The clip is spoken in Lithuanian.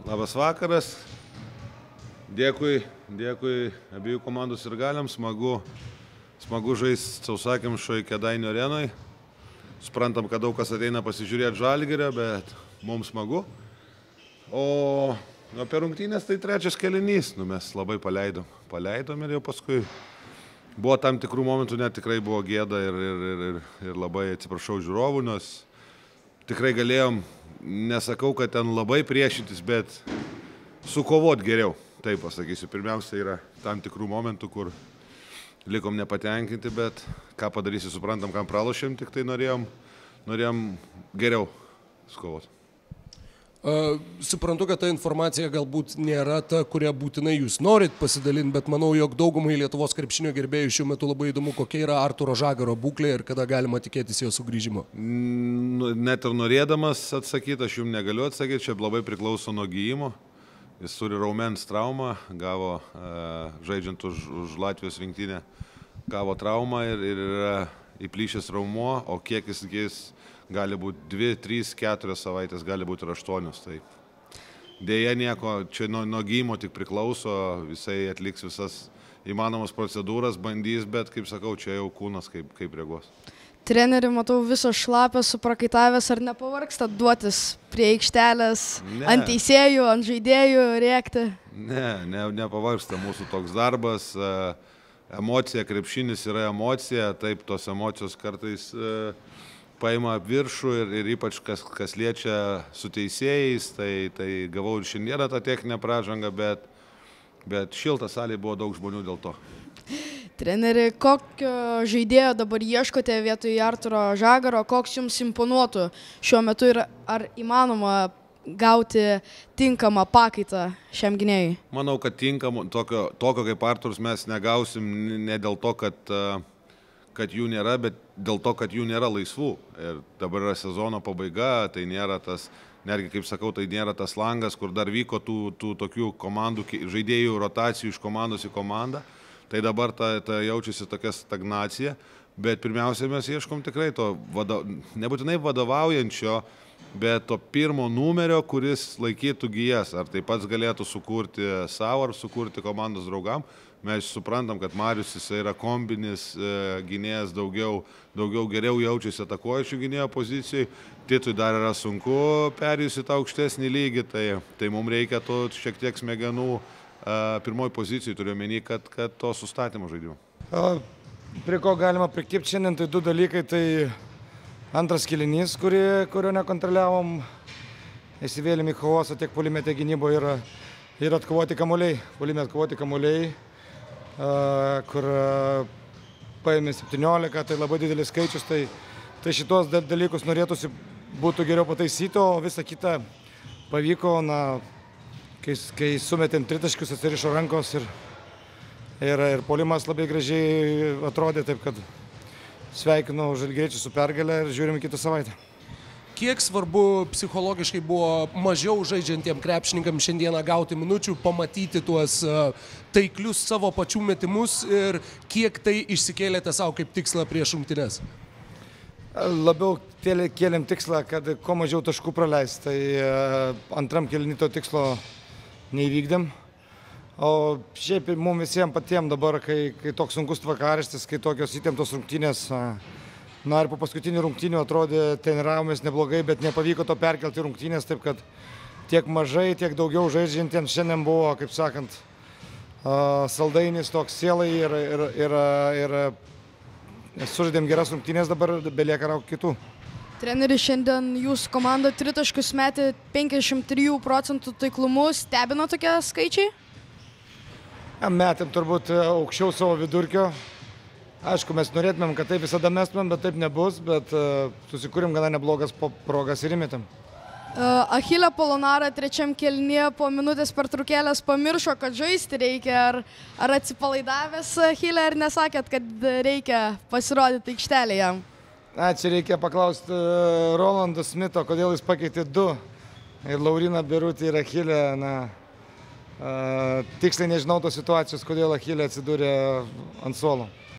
Labas vakaras. Dėkui abiejų komandų sirgaliams. Smagu žaisti sausakimšoj Kėdainių arenoj. Suprantam, kad daug kas ateina pasižiūrėti Žalgirio, bet mums smagu. O apie rungtynės tai trečias kėlinys. Mes labai paleidom ir jau paskui buvo tam tikrų momentų, net tikrai buvo gėda ir labai atsiprašau žiūrovų, nes tikrai galėjom, nesakau, kad ten labai priešintis, bet sukovot geriau, taip pasakysiu. Pirmiausia, yra tam tikrų momentų, kur likom nepatenkinti, bet ką padarysi, suprantam, kam pralošėm, tik tai norėjom geriau sukovot. Suprantu, kad ta informacija galbūt nėra ta, kurią būtinai jūs norit pasidalinti, bet manau, jog daugumai Lietuvos krepšinio gerbėjų šiuo metu labai įdomu, kokia yra Arturo Žagaro būklė ir kada galima tikėtis jo sugrįžimo. Net ir norėdamas atsakyti, aš jums negaliu atsakyti, čia labai priklauso nuo gijimo. Jis turi raumens traumą, gavo žaidžiant už Latvijos rinktinę, gavo traumą ir yra įplyšęs raumuo, o kiek jis gali būti 2, 3, 4 savaitės, gali būti ir 8. Tai dėja nieko, čia nuo gymo tik priklauso, jisai atliks visas įmanomas procedūras, bandys, bet, kaip sakau, čia jau kūnas kaip reaguos. Treneri, matau, visas šlapias, suprakaitavęs, ar nepavargstat duotis prie aikštelės, ant teisėjų, ant žaidėjų rėkti? Nepavargsta mūsų toks darbas. Emocija, krepšinis yra emocija, taip tos emocijos kartais paima viršų ir ypač kas liečia su teisėjais, tai gavau ir šiandieną tą techninę pražangą, bet šilta salėje buvo daug žmonių dėl to. Treneri, kokio žaidėjo dabar ieškote vietoj Arturo Žagaro, koks jums imponuotų šiuo metu ir ar įmanoma gauti tinkamą pakaitą šiam gynėjui? Manau, kad tinkamo, tokio kaip Arturas mes negausim ne dėl to, kad jų nėra, bet dėl to, kad jų nėra laisvų. Ir dabar yra sezono pabaiga, tai nėra tas, netgi kaip sakau, tai nėra tas langas, kur dar vyko tų tokių komandų, žaidėjų rotacijų iš komandos į komandą. Tai dabar ta jaučiasi tokia stagnacija, bet pirmiausia mes ieškom tikrai to, nebūtinai vadovaujančio, bet to pirmo numerio, kuris laikytų gijas, ar tai pats galėtų sukurti savo, ar sukurti komandos draugam. Mes suprantam, kad Marius jisai yra kombinis gynėjas, daugiau geriau jaučiasi atakuojančių gynėjo pozicijai. Titui dar yra sunku perėjus į tą aukštesnį lygį, tai mums reikia to šiek tiek smegenų pirmoji pozicijai, turiu omeny, kad to sustatymo žaidimo. Prie ko galima prikibti šiandien, tai du dalykai, tai antras kėlinys, kurio nekontroliavom, įsivėlėm į chaosą tiek puolime, tiek gynyboje ir atkovoti kamuoliai. Puolime atkovoti kamuoliai, kur paėmė 17, tai labai didelis skaičius, tai šitos dalykus norėtųsi būtų geriau pataisyti, o visą kitą pavyko, kai sumetėm tritaškius, atsirišo rankos ir puolimas labai gražiai atrodė, taip kad sveikinu žalgiriečius su pergale ir žiūrim kitą savaitę. Kiek svarbu psichologiškai buvo mažiau žaidžiantiem krepšininkam šiandieną gauti minučių, pamatyti tuos taiklius savo pačių metimus ir kiek tai išsikėlėte savo kaip tikslą prieš rungtynes? Labiau kėlėm tikslą, kad kuo mažiau taškų praleist, tai antram kėliny to tikslo neįvykdėm. O šiaip mums visiems patiems dabar, kai toks sunkus tvarkaraštis, kai tokios įtemptos rungtynės, ir po paskutinių rungtynių atrodė, treniravomės neblogai, bet nepavyko to perkelti rungtynės, taip kad tiek mažai, tiek daugiau žaidžiantiems šiandien buvo, kaip sakant, saldainis toks sielai ir sužaidėm geras rungtynės, dabar belieka laukti kitų. Treneris, šiandien jūsų komanda tritaškius metė 53% taiklumu, stebina tokie skaičiai? Metėm turbūt aukščiau savo vidurkio. Aišku, mes norėtumėm, kad taip visada mestumėm, bet taip nebus, bet susikūrėm gana neblogas progas ir įmetėm. Achilė Polonara trečiam kėlinyje po minutės pertraukėlės pamiršo, kad žaisti reikia. Ar atsipalaidavęs Achilė ir nesakėt, kad reikia pasirodyti aikštelėje? Čia reikia paklausti Rolando Smito, kodėl jis pakeitė 2. Ir Lauriną Birutį ir Achilę, tiksliai nežinau tos situacijos, kodėl Achilė atsidūrė ant suolo.